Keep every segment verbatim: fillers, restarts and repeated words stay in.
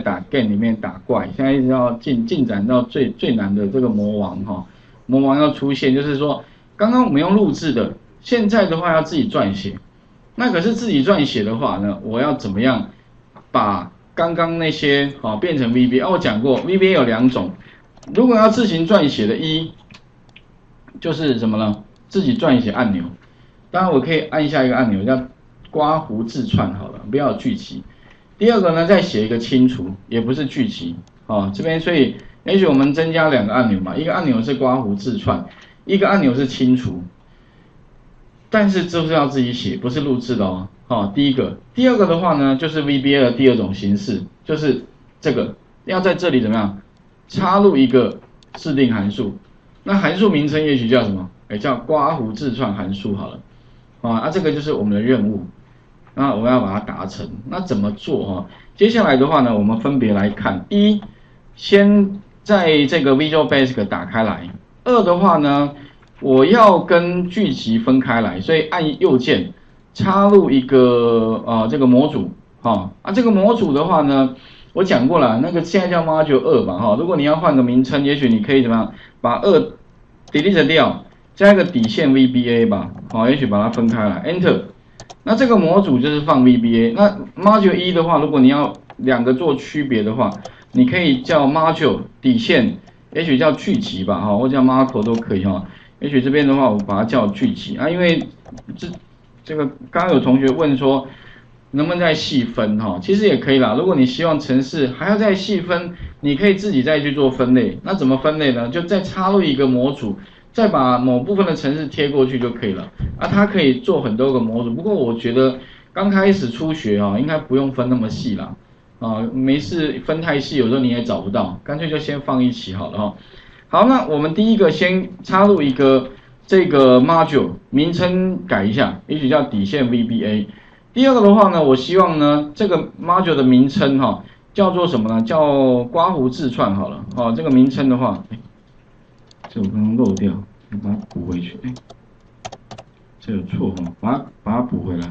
打 game 里面打怪，现在一直要进进展到最最难的这个魔王哈，魔王要出现，就是说刚刚我们用录制的，现在的话要自己撰写。那可是自己撰写的话呢，我要怎么样把刚刚那些好变成 V B A？ 哦，我讲过 V B A 有两种，如果要自行撰写的，一就是什么呢？自己撰写按钮。当然我可以按下一个按钮叫刮胡字串好了，不要聚集。第二个呢，再写一个清除，也不是聚集。哦，这边所以也许我们增加两个按钮嘛，一个按钮是刮胡字串，一个按钮是清除。但是这是要自己写，不是录制的哦。好，第一个，第二个的话呢，就是 V B A 的第二种形式，就是这个要在这里怎么样插入一个制定函数。那函数名称也许叫什么？哎，叫刮胡字串函数好了。啊，啊，这个就是我们的任务。那我们要把它达成。那怎么做哈？接下来的话呢，我们分别来看：一，先在这个 Visual Basic 打开来；二的话呢，我要跟剧集分开来，所以按右键插入一个呃这个模组哈啊这个模组的话呢，我讲过了，那个现在叫 Module 二吧哈。如果你要换个名称，也许你可以怎么样把二 delete 掉，加一个底线 V B A 吧，好，也许把它分开来 ，Enter。那这个模组就是放 V B A。那 Module 一的话，如果你要两个做区别的话，你可以叫 Module 底线，也许叫剧集吧哈，或叫 Marco 都可以哈。也许这边的话，我把它叫剧集啊，因为这这个刚刚有同学问说，能不能再细分哈？其实也可以啦。如果你希望程式还要再细分，你可以自己再去做分类。那怎么分类呢？就再插入一个模组，再把某部分的程式贴过去就可以了。啊，它可以做很多个模组。不过我觉得刚开始初学啊，应该不用分那么细啦。啊，没事分太细，有时候你也找不到，干脆就先放一起好了哈。好，那我们第一个先插入一个这个 module 名称改一下，也许叫底线 V B A。第二个的话呢，我希望呢这个 module 的名称哈叫做什么呢？叫刮胡字串好了。哦，这个名称的话，哎，这我刚刚漏掉，我把它补回去。哎，这有错哈，把它把它补回来。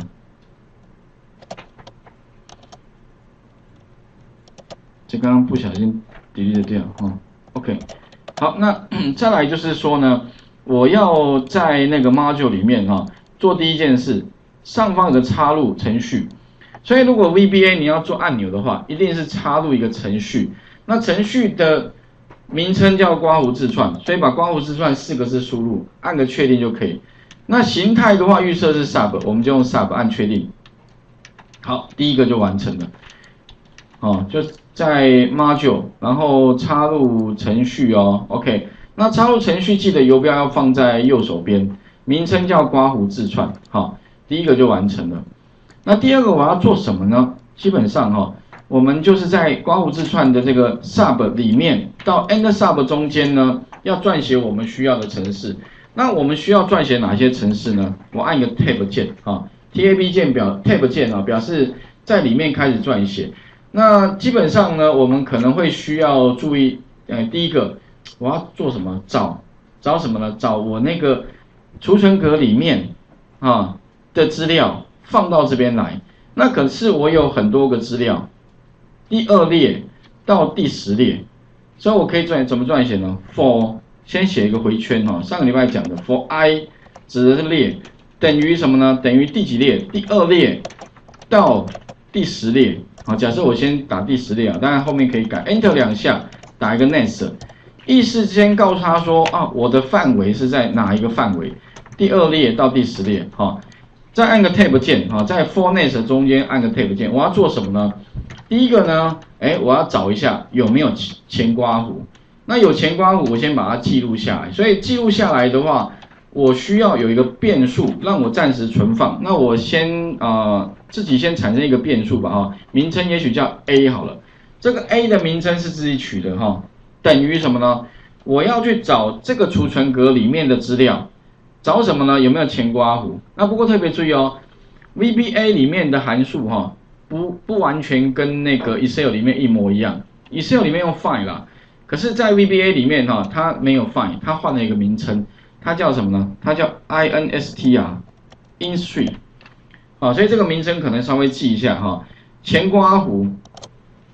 这刚刚不小心 delete 掉哈。OK。好，那再来就是说呢，我要在那个 module 里面哈、啊、做第一件事，上方有个插入程序，所以如果 V B A 你要做按钮的话，一定是插入一个程序。那程序的名称叫刮胡字串，所以把刮胡字串四个字输入，按个确定就可以。那形态的话，预设是 sub， 我们就用 sub 按确定。好，第一个就完成了。哦，就在 module， 然后插入程序哦 ，OK。那插入程序记得游标要放在右手边，名称叫刮胡字串，好，第一个就完成了。那第二个我要做什么呢？基本上哈、哦，我们就是在刮胡字串的这个 sub 里面到 end sub 中间呢，要撰写我们需要的程式。那我们需要撰写哪些程式呢？我按一个 tab 键啊 ，tab 键表 tab 键啊，表示在里面开始撰写。那基本上呢，我们可能会需要注意，呃，第一个我要做什么？找找什么呢？找我那个储存格里面啊的资料放到这边来。那可是我有很多个资料，第二列到第十列，所以我可以撰怎么撰写呢 ？for 先写一个回圈哈，上个礼拜讲的 for i 指的是列，等于什么呢？等于第几列？第二列到第十列。好，假设我先打第十列啊，当然后面可以改 ，Enter 两下，打一个 next， 意思先告诉他说啊，我的范围是在哪一个范围，第二列到第十列，好，再按个 Tab 键，啊，在 for next 中间按个 Tab 键，我要做什么呢？第一个呢，哎，我要找一下有没有前刮胡，那有前刮胡，我先把它记录下来，所以记录下来的话，我需要有一个变数让我暂时存放，那我先啊、呃、自己先产生一个变数吧哈，名称也许叫 A 好了，这个 A 的名称是自己取的哈，等于什么呢？我要去找这个储存格里面的资料，找什么呢？有没有前刮胡？那不过特别注意哦 ，V B A 里面的函数哈，不不完全跟那个 Excel 里面一模一样 ，Excel 里面用 find 啦，可是在 V B A 里面哈，它没有 find， 它换了一个名称。它叫什么呢？它叫 instr instr， 啊，所以这个名称可能稍微记一下哈。前刮胡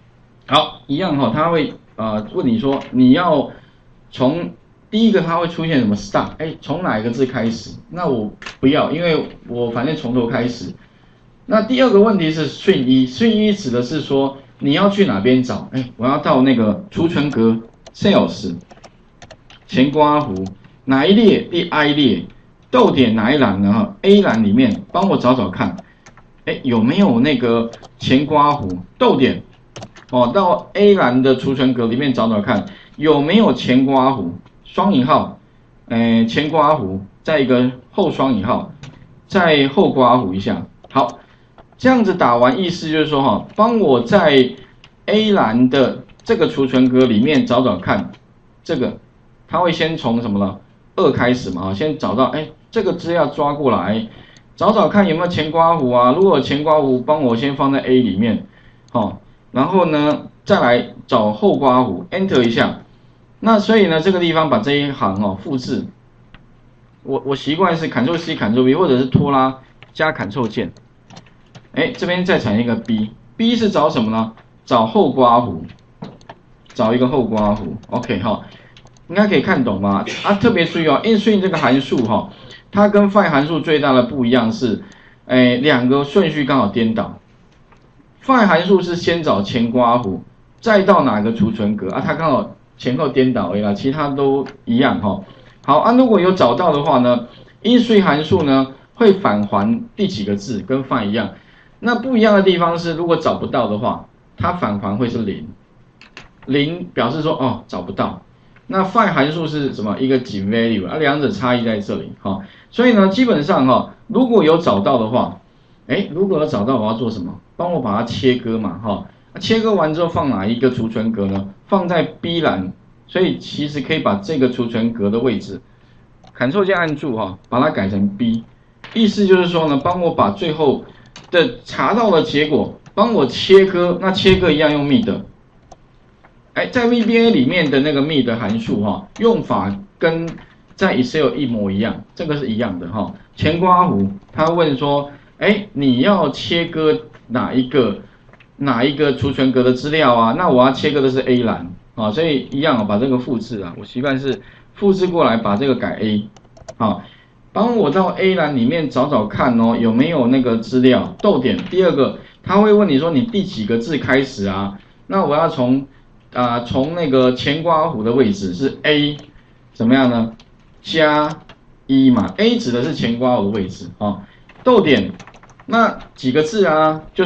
好，一样哈、哦，他会呃问你说你要从第一个它会出现什么 start， 哎，从哪一个字开始？那我不要，因为我反正从头开始。那第二个问题是顺一，顺一指的是说你要去哪边找？哎，我要到那个储存格 sales 前括弧哪一列？第 I 列，逗点哪一栏呢？哈 ，A 栏里面帮我找找看，哎，有没有那个前括弧逗点？哦，到 A 栏的储存格里面找找看，有没有前括弧双引号，呃，前括弧再一个后双引号，再后括弧一下。好，这样子打完，意思就是说哈，帮我在 A 栏的这个储存格里面找找看，这个它会先从什么呢？二开始嘛，先找到，哎，这个资料抓过来，找找看有没有前括弧啊？如果有前括弧，帮我先放在 A 里面，好。然后呢，再来找后括弧 ，Enter 一下。那所以呢，这个地方把这一行哦复制。我我习惯是 Ctrl C Ctrl V 或者是拖拉加 Ctrl 键。哎，这边再产生一个 B，B 是找什么呢？找后括弧，找一个后括弧。OK 哈，应该可以看懂吧？啊，特别注意哦 ，InString 这个函数哈，它跟 find 函数最大的不一样是，哎，两个顺序刚好颠倒。find 函数是先找前括弧，再到哪个储存格啊？它刚好前后颠倒而已啦，其他都一样哈。好啊，如果有找到的话呢 ，InString 函数呢会返还第几个字，跟 find 一样。那不一样的地方是，如果找不到的话，它返还会是零，零表示说哦找不到。那 find 函数是什么？一个井 value 啊，两者差异在这里哈。所以呢，基本上哈，如果有找到的话，哎，如果有找到，我要做什么？帮我把它切割嘛，哈，切割完之后放哪一个储存格呢？放在 B 栏，所以其实可以把这个储存格的位置 ，Ctrl 键按住哈，把它改成 B， 意思就是说呢，帮我把最后的查到的结果帮我切割，那切割一样用 mid， 哎，在 V B A 里面的那个 mid 函数哈，用法跟在 Excel 一模一样，这个是一样的哈。前括弧，他问说，哎，你要切割哪一个哪一个储存格的资料啊？那我要切割的是 A 栏啊，所以一样啊，把这个复制啊，我习惯是复制过来，把这个改 A， 啊，帮我到 A 栏里面找找看哦，有没有那个资料逗点。第二个，他会问你说你第几个字开始啊？那我要从啊、呃、从那个前括弧的位置是 A， 怎么样呢？加一嘛 ，A 指的是前括弧的位置啊，逗点。那几个字啊？就是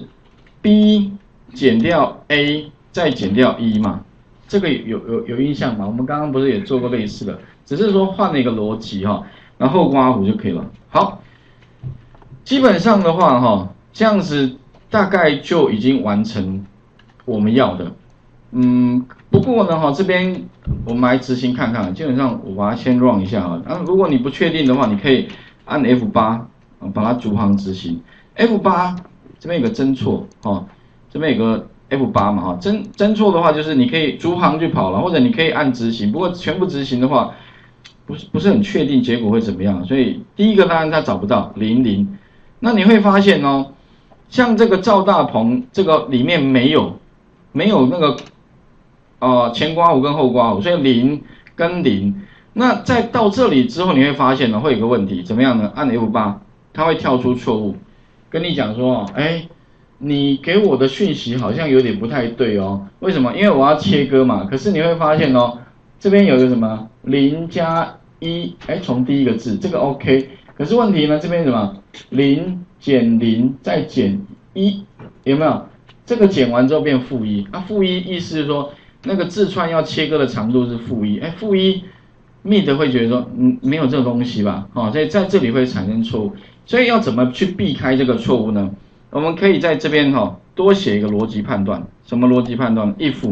B 减掉 A 再减掉一嘛，这个有有有印象吗？我们刚刚不是也做过类似的，只是说换了一个逻辑哈，然后括弧就可以了。好，基本上的话哈，这样子大概就已经完成我们要的。嗯，不过呢哈，这边我们来执行看看，基本上我把它先 run 一下哈。啊，如果你不确定的话，你可以按 F 八。把它逐行执行 ，F 八 这边有个侦错哦，这边有个 F 八 嘛哈，侦侦错的话就是你可以逐行去跑了，或者你可以按执行，不过全部执行的话，不是不是很确定结果会怎么样，所以第一个当然他找不到零零，那你会发现哦，像这个赵大鹏这个里面没有没有那个呃前括弧跟后括弧，所以零跟零，那在到这里之后你会发现呢会有个问题，怎么样呢？按 F 八。它会跳出错误，跟你讲说，哎，你给我的讯息好像有点不太对哦。为什么？因为我要切割嘛。可是你会发现哦，这边有一个什么零加一，哎，从第一个字，这个 OK。可是问题呢，这边什么零减零再减一，有没有？这个减完之后变负一，啊，负一意思是说那个字串要切割的长度是负一，哎，负一 ，mid 会觉得说，嗯，没有这个东西吧？哦，所以在这里会产生错误。所以要怎么去避开这个错误呢？我们可以在这边哈、哦、多写一个逻辑判断。什么逻辑判断 ？if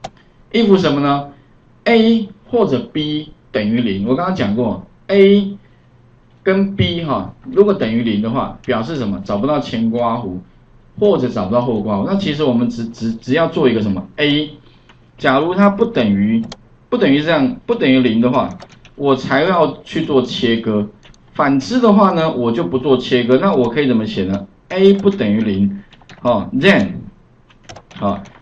if 什么呢 ？A 或者 B 等于零。我刚刚讲过 ，A 跟 B 哈、哦，如果等于零的话，表示什么？找不到前括弧，或者找不到后括弧。那其实我们只只只要做一个什么 A， 假如它不等于不等于这样不等于零的话，我才要去做切割。反之的话呢，我就不做切割，那我可以怎么写呢 ？A 不等于零，哦 ，then， 好，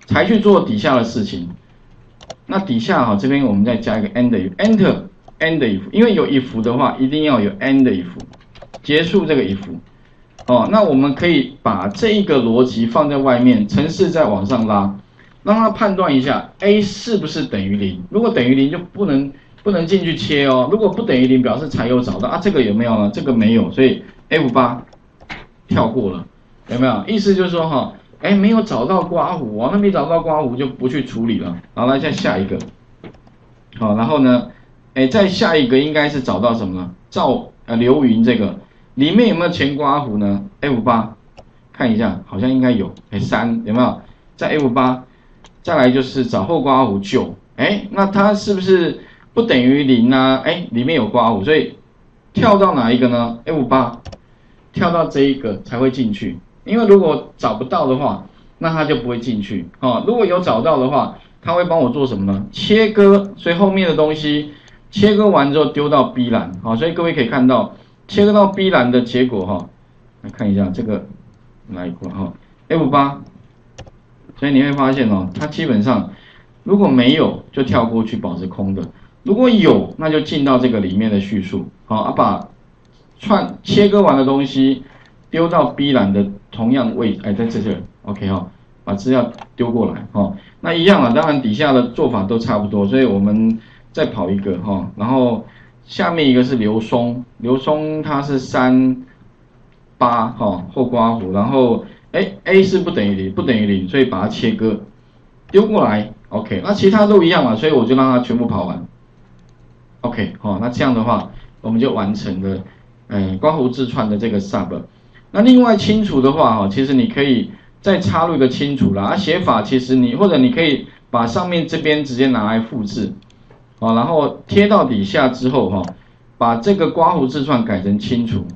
才去做底下的事情。那底下哈这边我们再加一个 end if enter end if， 因为有 if 的话，一定要有 end if 结束这个 if。哦，那我们可以把这一个逻辑放在外面，程式再往上拉，让它判断一下 a 是不是等于零。如果等于零就不能不能进去切哦。如果不等于零，表示才有找到啊。这个有没有呢？这个没有，所以 F 八 跳过了，有没有？意思就是说哈，哎，没有找到刮胡哦，那没找到刮胡就不去处理了。好，来再下一个，好，然后呢，哎，再下一个应该是找到什么呢？赵呃流云这个。里面有没有前刮弧呢 ？F 八 看一下，好像应该有。哎，三有没有？在 F 八， 再来就是找后刮弧九。哎，那它是不是不等于零呢？哎，里面有刮弧，所以跳到哪一个呢 ？F 八， 跳到这一个才会进去。因为如果找不到的话，那它就不会进去。哦，如果有找到的话，它会帮我做什么呢？切割，所以后面的东西切割完之后丢到 B 栏。好，所以各位可以看到。切割到 B 栏的结果哈，来看一下这个来过哈 F 八， 所以你会发现哦，它基本上如果没有就跳过去保持空的，如果有那就进到这个里面的叙述，好啊，把串切割完的东西丢到 B 栏的同样位置，哎，在这这 OK 哈，把资料丢过来哈，那一样啊，当然底下的做法都差不多，所以我们再跑一个哈，然后。下面一个是刘松，刘松它是三八哈后刮弧，然后哎 a 是不等于零，不等于零，所以把它切割丢过来 ，OK， 那其他都一样嘛，所以我就让它全部跑完 ，OK， 好，那这样的话我们就完成了，嗯，刮弧字串的这个 sub。那另外清除的话哈，其实你可以再插入一个清除啦，啊写法其实你或者你可以把上面这边直接拿来复制。好，然后贴到底下之后哈，把这个刮弧字串改成清除。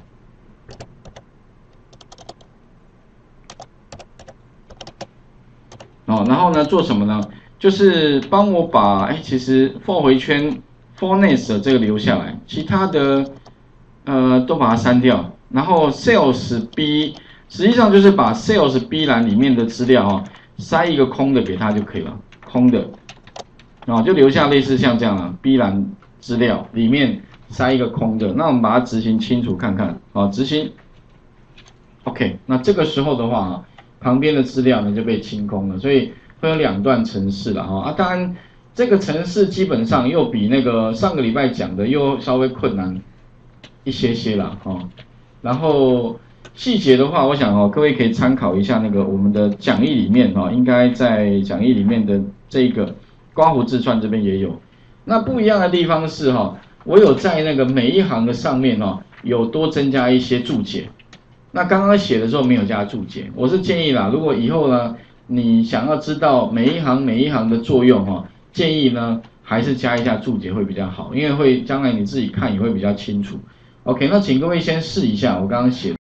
哦，然后呢做什么呢？就是帮我把哎，其实 for 回圈 for next 这个留下来，其他的呃都把它删掉。然后 sales B 实际上就是把 sales B 栏里面的资料哈塞一个空的给它就可以了，空的。啊，就留下类似像这样啊 ，B 栏资料里面塞一个空的，那我们把它执行清除看看，啊，执行 ，OK， 那这个时候的话啊，旁边的资料呢就被清空了，所以会有两段程式了哈啊，当然这个程式基本上又比那个上个礼拜讲的又稍微困难一些些了哈，然后细节的话，我想哦，各位可以参考一下那个我们的讲义里面哈，应该在讲义里面的这个。刮弧字串这边也有，那不一样的地方是哈，我有在那个每一行的上面哈，有多增加一些注解。那刚刚写的时候没有加注解，我是建议啦，如果以后呢，你想要知道每一行每一行的作用哈，建议呢还是加一下注解会比较好，因为会将来你自己看也会比较清楚。OK， 那请各位先试一下我刚刚写的。